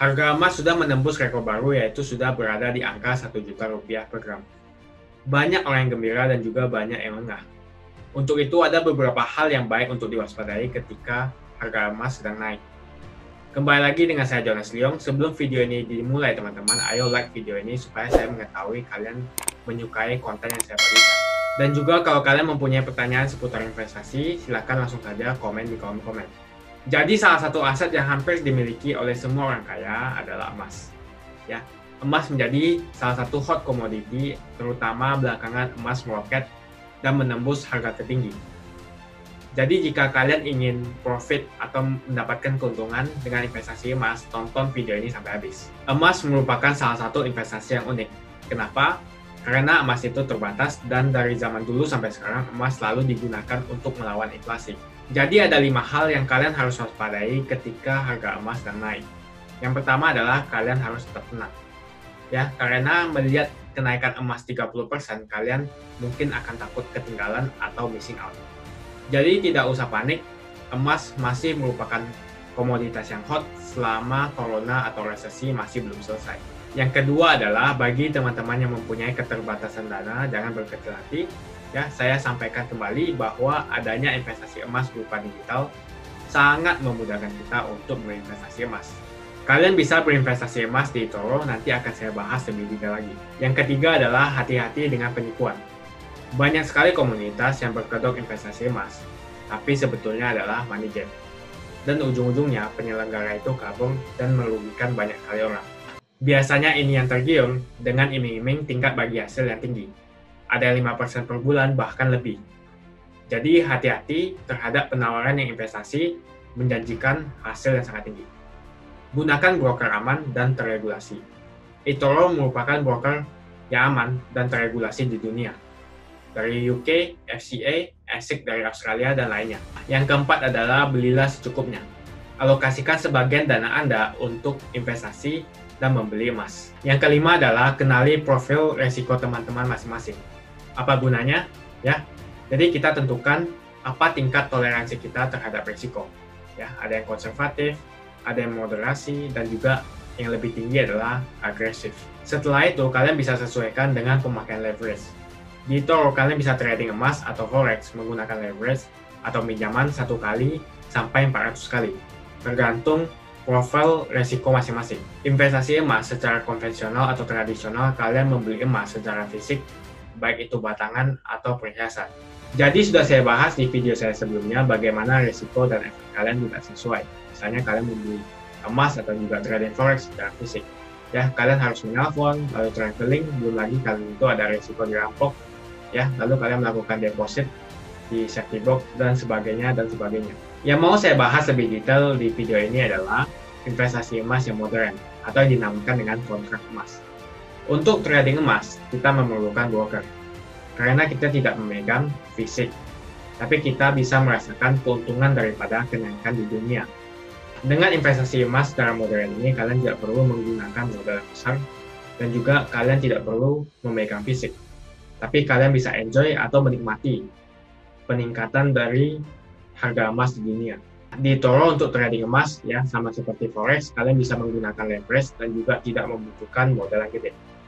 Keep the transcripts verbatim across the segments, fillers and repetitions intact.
Harga emas sudah menembus rekor baru, yaitu sudah berada di angka satu juta rupiah per gram. Banyak orang yang gembira dan juga banyak yang lengah. Untuk itu ada beberapa hal yang baik untuk diwaspadai ketika harga emas sedang naik. Kembali lagi dengan saya Jonas Leong. Sebelum video ini dimulai teman-teman, ayo like video ini supaya saya mengetahui kalian menyukai konten yang saya berikan. Dan juga kalau kalian mempunyai pertanyaan seputar investasi, silahkan langsung saja komen di kolom komen. Jadi salah satu aset yang hampir dimiliki oleh semua orang kaya adalah emas. Ya, emas menjadi salah satu hot commodity, terutama belakangan emas meroket dan menembus harga tertinggi. Jadi jika kalian ingin profit atau mendapatkan keuntungan dengan investasi emas, tonton video ini sampai habis. Emas merupakan salah satu investasi yang unik. Kenapa? Karena emas itu terbatas dan dari zaman dulu sampai sekarang emas selalu digunakan untuk melawan inflasi. Jadi ada lima hal yang kalian harus waspadai ketika harga emas sedang naik. Yang pertama adalah kalian harus tetap tenang. Ya, karena melihat kenaikan emas tiga puluh persen, kalian mungkin akan takut ketinggalan atau missing out. Jadi tidak usah panik, emas masih merupakan komoditas yang hot selama corona atau resesi masih belum selesai. Yang kedua adalah bagi teman-teman yang mempunyai keterbatasan dana, jangan berkecil hati. Ya, saya sampaikan kembali bahwa adanya investasi emas berupa digital sangat memudahkan kita untuk berinvestasi emas. Kalian bisa berinvestasi emas di eToro, nanti akan saya bahas lebih detail lagi. Yang ketiga adalah hati-hati dengan penipuan. Banyak sekali komunitas yang berkedok investasi emas, tapi sebetulnya adalah money game. Dan ujung-ujungnya penyelenggara itu kabur dan merugikan banyak sekali orang. Biasanya ini yang tergiur dengan iming-iming tingkat bagi hasil yang tinggi. Ada lima persen per bulan bahkan lebih. Jadi hati-hati terhadap penawaran yang investasi menjanjikan hasil yang sangat tinggi. Gunakan broker aman dan terregulasi. eToro merupakan broker yang aman dan terregulasi di dunia. Dari U K, F C A, A S I C dari Australia, dan lainnya. Yang keempat adalah belilah secukupnya. Alokasikan sebagian dana Anda untuk investasi dan membeli emas. Yang kelima adalah kenali profil resiko teman-teman masing-masing. Apa gunanya? Ya, jadi kita tentukan apa tingkat toleransi kita terhadap resiko. Ya, ada yang konservatif, ada yang moderasi, dan juga yang lebih tinggi adalah agresif. Setelah itu, kalian bisa sesuaikan dengan pemakaian leverage. Di eToro, kalian bisa trading emas atau forex menggunakan leverage atau pinjaman satu kali sampai empat ratus kali, tergantung profil resiko masing-masing. Investasi emas secara konvensional atau tradisional, kalian membeli emas secara fisik, baik itu batangan atau perhiasan. Jadi sudah saya bahas di video saya sebelumnya bagaimana resiko dan efek kalian tidak sesuai. Misalnya kalian membeli emas atau juga trading forex secara fisik. Ya, kalian harus menelpon, lalu traveling, belum lagi kalian itu ada resiko dirampok. Ya, lalu kalian melakukan deposit di safety box dan sebagainya dan sebagainya. Yang mau saya bahas lebih detail di video ini adalah investasi emas yang modern atau yang dinamakan dengan kontrak emas. Untuk trading emas, kita memerlukan broker karena kita tidak memegang fisik, tapi kita bisa merasakan keuntungan daripada kenaikan di dunia. Dengan investasi emas secara modern ini, kalian tidak perlu menggunakan modal yang besar dan juga kalian tidak perlu memegang fisik. Tapi kalian bisa enjoy atau menikmati peningkatan dari harga emas di dunia. Di eToro untuk trading emas, ya sama seperti forex, kalian bisa menggunakan leverage dan juga tidak membutuhkan modal yang gede.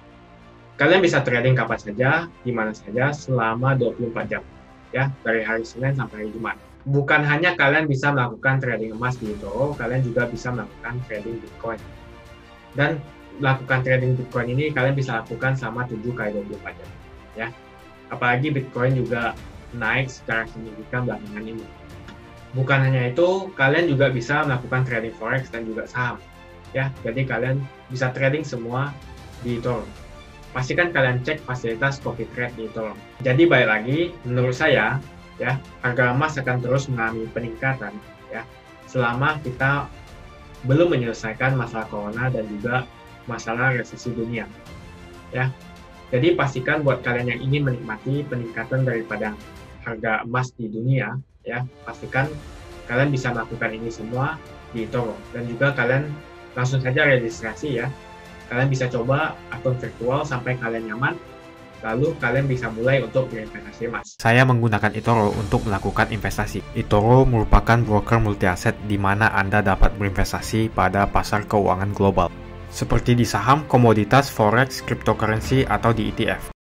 Kalian bisa trading kapan saja, di mana saja, selama dua puluh empat jam, ya dari hari Senin sampai hari Jumat. Bukan hanya kalian bisa melakukan trading emas di eToro, kalian juga bisa melakukan trading Bitcoin. Dan melakukan trading Bitcoin ini kalian bisa lakukan selama tujuh kali dua puluh empat jam. Ya, apalagi Bitcoin juga naik secara signifikan belakangan ini. Bukan hanya itu, kalian juga bisa melakukan trading forex dan juga saham. Ya, jadi kalian bisa trading semua di eToro. Pastikan kalian cek fasilitas copy trade di eToro. Jadi balik lagi, menurut saya, ya harga emas akan terus mengalami peningkatan, ya selama kita belum menyelesaikan masalah corona dan juga masalah resesi dunia. Ya. Jadi pastikan buat kalian yang ingin menikmati peningkatan daripada harga emas di dunia, ya pastikan kalian bisa melakukan ini semua di eToro dan juga kalian langsung saja registrasi ya. Kalian bisa coba akun virtual sampai kalian nyaman, lalu kalian bisa mulai untuk berinvestasi emas. Saya menggunakan eToro untuk melakukan investasi. eToro merupakan broker multi-aset di mana Anda dapat berinvestasi pada pasar keuangan global, seperti di saham, komoditas, forex, cryptocurrency, atau di E T F.